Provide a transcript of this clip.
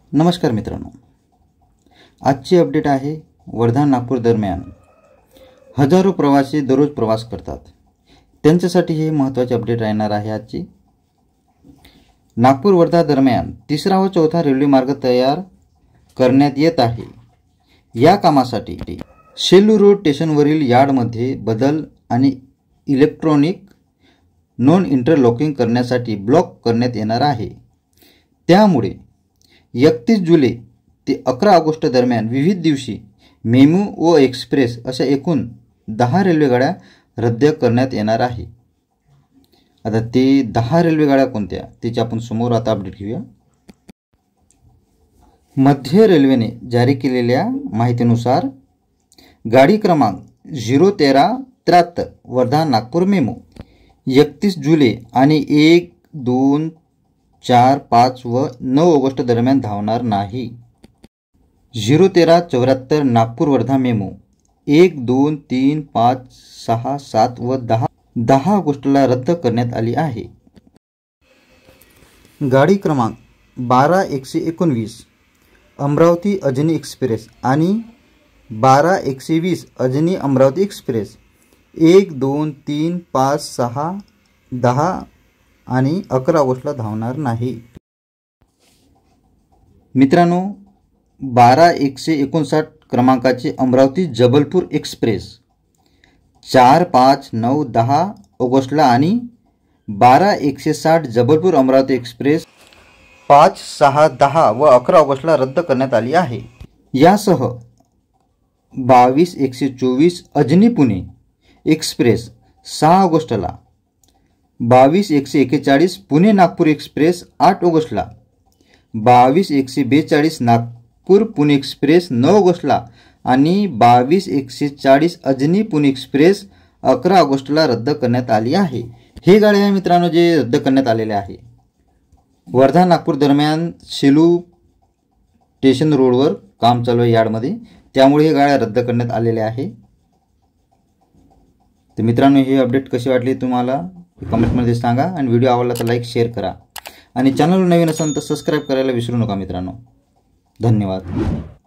नमस्कार मित्रांनो, आजची अपडेट आहे वर्धा नागपूर दरम्यान हजारो प्रवासी दररोज प्रवास करतात, त्यांच्यासाठी हे महत्त्वाचे अपडेट राहणार आहे। आजची नागपूर वर्धा दरम्यान तिसरा व चौथा रेल्वे मार्ग तयार करण्यात येत आहे। या कामासाठी शेलू रोड स्टेशनवरील यार्डमध्ये बदल आणि इलेक्ट्रॉनिक नॉन इंटरलॉकिंग करण्यासाठी ब्लॉक करण्यात येणार आहे। त्यामुळे 31 जुलै ते 11 ऑगस्ट दरम्यान विविध दिवशी मेमू व एक्सप्रेस अशा एकूण 10 रेल्वेगाड्या रद्द करण्यात येणार आहे। आता ते 10 रेल्वेगाड्या कोणत्या त्याची आपण समोर आता अपडेट घेऊया। मध्य रेल्वेने जारी केलेल्या माहितीनुसार गाडी क्रमांक 01373 वर्धा नागपूर मेमू 31 जुलै आणि 1, 2, 4, 5 व 9 ऑगस्ट दरम्यान धावणार नाही। 01374 नागपूर वर्धा मेमू 1, 2, 3, 5, 6, 7 व 10 ऑगस्टला रद्द करण्यात आली आहे। गाडी क्रमांक 12119 अमरावती अजनी एक्सप्रेस आणि 12120 अजनी अमरावती एक्सप्रेस 1, 2, 3, 5, 6, 10 आणि 11 ऑगस्टला धावणार नाही। मित्रांनो, 12159 क्रमांकाची अमरावती जबलपूर एक्सप्रेस 4, 5, 9, 10 ऑगस्टला आणि 12160 जबलपूर अमरावती एक्सप्रेस 5, 6, 10 व 11 ऑगस्टला रद्द करण्यात आली आहे। यासह 22124 अजनी पुणे एक्सप्रेस 6 ऑगस्टला, 22141 पुणे नागपूर एक्सप्रेस 8 ऑगस्टला, 22142 नागपूर पुणे एक्सप्रेस 9 ऑगस्टला आणि 22140 अजनी पुणे एक्सप्रेस 11 ऑगस्टला रद्द करण्यात आली आहे। हे गाड्या मित्रांनो जे रद्द करण्यात आलेले आहे वर्धा नागपूर दरम्यान शेलू स्टेशन रोडवर काम चालू आहे यार्डमध्ये, त्यामुळे हे गाड्या रद्द करण्यात आलेल्या आहे। तर मित्रांनो, हे अपडेट कशी वाटली तुम्हाला कमेंटमध्ये सांगा आणि व्हिडिओ आवडला तर लाईक शेअर करा आणि चॅनलवर नवीन असाल तर सबस्क्राइब करायला विसरू नका मित्रांनो। धन्यवाद।